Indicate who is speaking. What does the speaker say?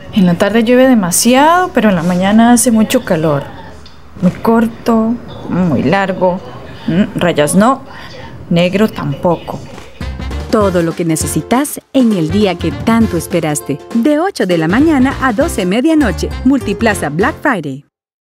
Speaker 1: En la tarde llueve demasiado, pero en la mañana hace mucho calor. Muy corto, muy largo. Rayas no, negro tampoco.
Speaker 2: Todo lo que necesitas en el día que tanto esperaste. De 8 de la mañana a 12 medianoche. Multiplaza Black Friday.